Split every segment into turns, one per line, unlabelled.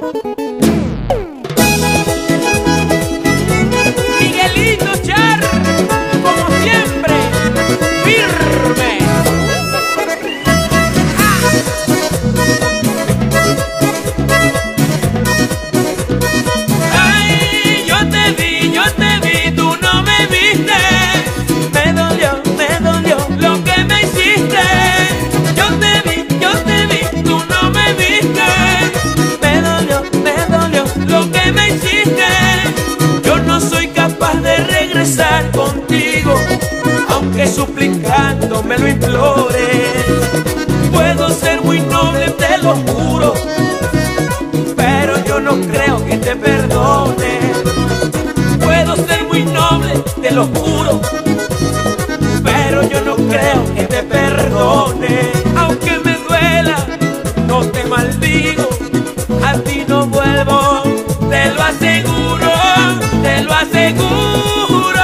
Miguelito Char, como siempre, firme. Ay, yo te vi, tú no me viste. Me dolió lo que me hiciste. Yo te vi, tú no me viste. Me dolió lo que me hiciste. Yo no soy capaz de regresar contigo, aunque suplicando me lo implores. Puedo ser muy noble, te lo juro, pero yo no creo que te perdone. Puedo ser muy noble, te lo juro, pero yo no creo que te perdone. Aunque me duela, no te maldigo, a ti no vuelvo, te lo aseguro, te lo aseguro.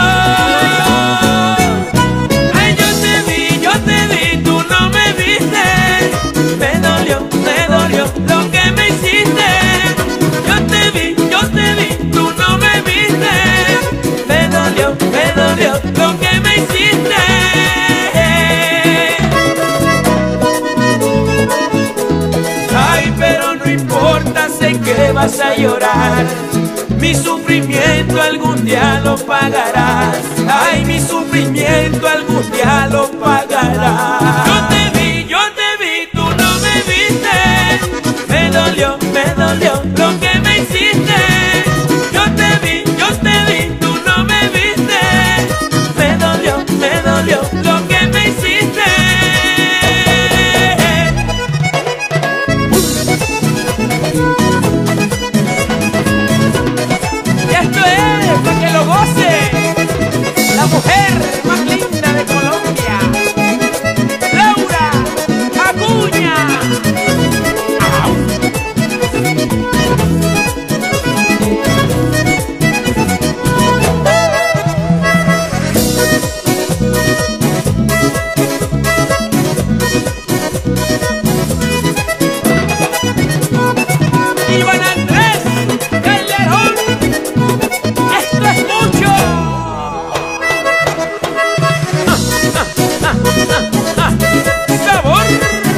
Ay, yo te vi, tú no me viste. Me dolió lo que me hiciste. Yo te vi, tú no me viste. Me dolió lo que me hiciste. Ay, pero no importa, sé que vas a llorar. Mi sufrimiento algún día lo pagarás. Ay, mi sufrimiento algún día lo pagarás. Yo te vi, tú no me viste. Me dolió lo que me hiciste. Yo te vi, tú no me viste. Me dolió lo que me hiciste. Y esto es para que lo goce la mujer más linda de Colombia, Laura Acuña. Iván Andrés Calderón, esto es mucho. Sabor.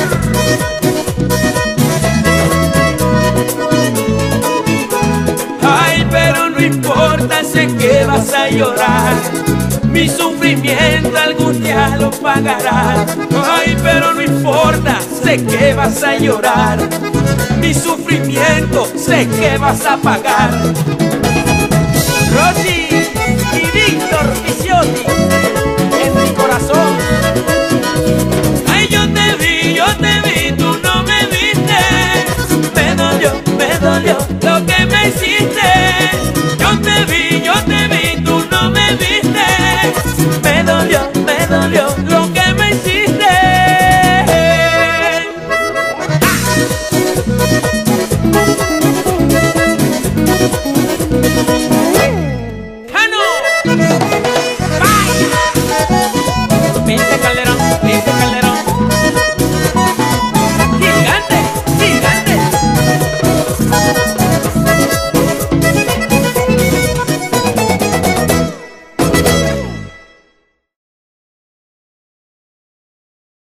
Ay, pero no importa, sé que vas a llorar. Mi sufrimiento algún día lo pagarás. Ay, pero no importa, sé que vas a llorar. Mi sufrimiento sé que vas a pagar. Rosy y Víctor Viciotti.